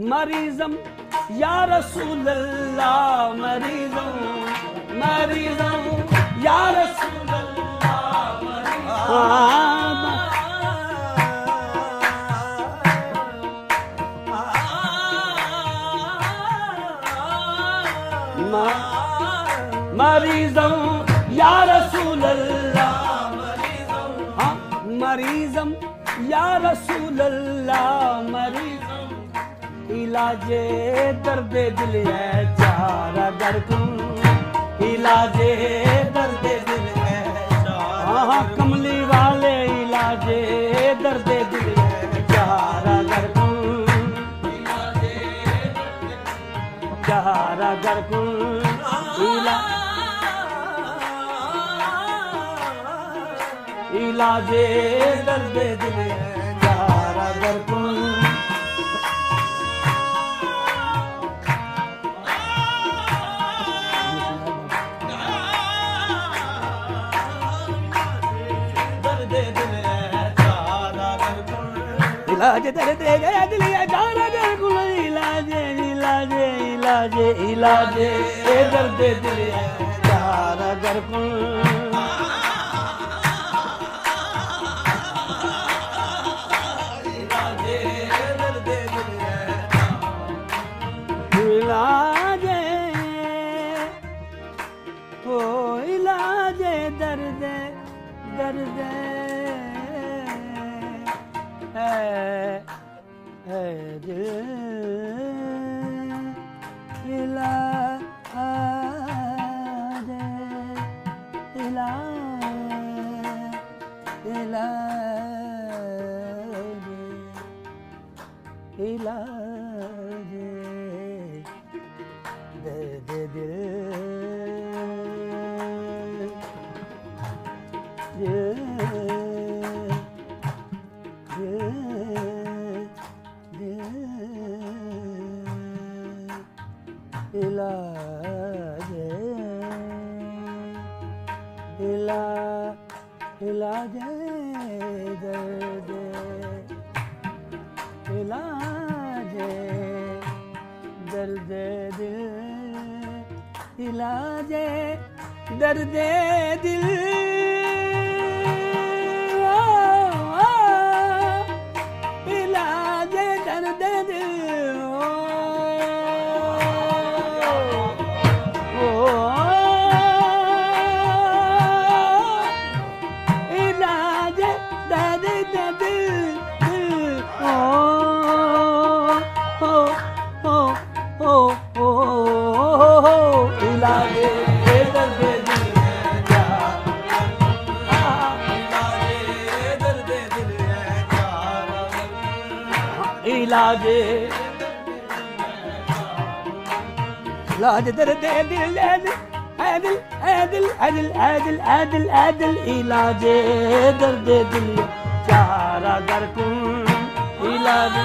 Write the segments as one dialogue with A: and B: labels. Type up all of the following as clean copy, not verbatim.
A: मरीज़म या रसूल अल्लाह, मरीज़म मरीज़म या रसूल अल्लाह, मरीज़म या रसूल अल्लाह, मरीज़म या रसूल अल्लाह, मरीज़म इलाजे दर्द दिल है चारा दर तुम, इलाजे दर्द दिल है चारा, कमली वाले इलाजे दर्द दिल है चारा दर तुम, चारा दर तुम, इलाजे दर्द दिल है चारा दर तुम। इलाज दर्द दिल है चारा दर तुम, इलाजे इलाजे इलाजे इलाजे दर्द दिल है चारा दर तुम, इलाजे ओ इलाजे दर्द दर्द है दिल, इलाजे इलाजे इलाजे इलाजे दर्द दिल, इलाजे इलाजे दर्द, इलाजे दर्द दिल, इलाजे दर्द दिल, इलाजे दर्द दिल, इलाजे इलाज दर्द दिल आदिल आदिल आदिल आदिल आदिल आदिल, इलाजे दर्द दिल चारा दर तुम, इलाजे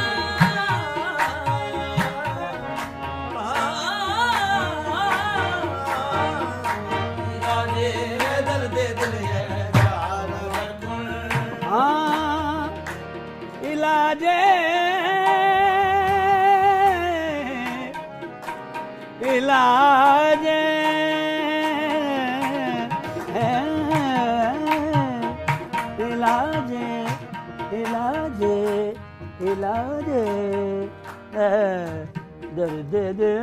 A: दर्द दिल चारा दर तुम, इलाजे इलाजे इलाजे इलाजे इलाजे दर्द दिल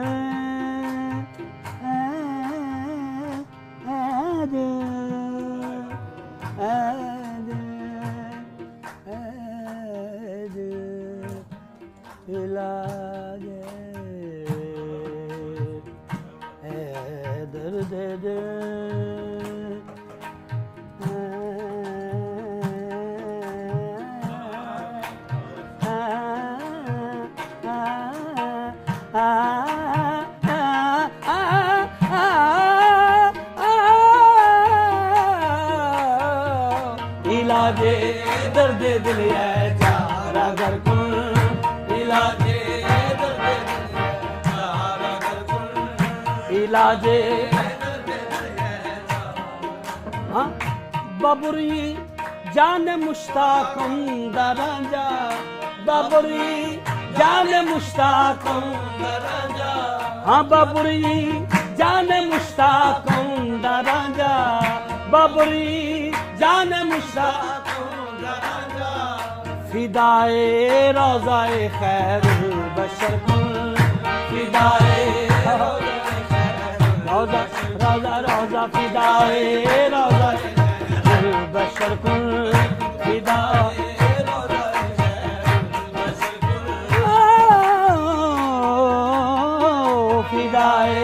A: इलाजे दर्द इलाजे दर्द दिल है चारा घर कुल, इलाजे दर्द दिल है चारा घर कुल, इलाजे हाँ बाबुरी जान मुश्ताकम दराजा, बाबुरी जाने मुश्ताकों दराजा हाँ बाबरी जाने मुश्ताकों दराजा बाबरी जाने मुश्ताकों दराजा फिदाए रोज़ाए खैरुल बशर फिदाए रोज़ा रोज़ा रोज़ा फिदाए रोज़ाए खैरुल बशर फिदाए फिदाए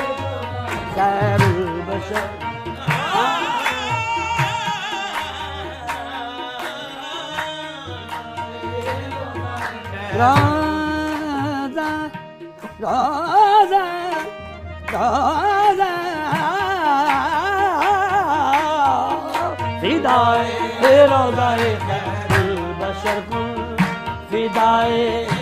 A: खैरुल बशर राजा राजा राजा फिदाए रोज़ाए खैरुल बशर फिदाए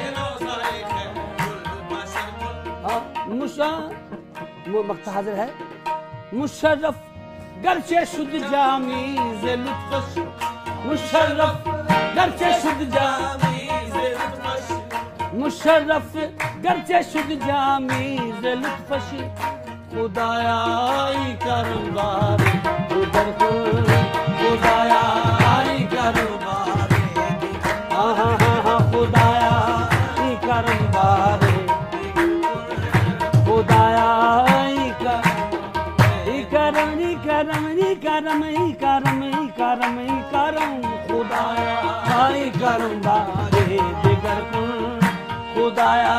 A: वक्त हाजिर है मुशर्रफ गर्चे शुद्ध जामीज़ लुत्फ़श मुशर्रफ गर्चे शुद्ध जामीज़ लुत्फ़श मुशर्रफ गर्चे शुद्ध जामीज़ लुत्फ़श खुदाया करम बारे उधर खुदाया करम बारे हाँ हाँ हाँ खुदाया करम बारे खुदाया करम खुदाया करम बारे दिगर खुदाया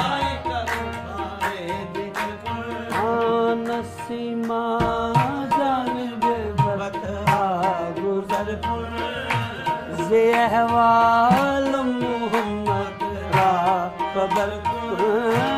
A: नसीमा जानिबे बता गुजर ज़े अहवाल मोहम्मद रा कबर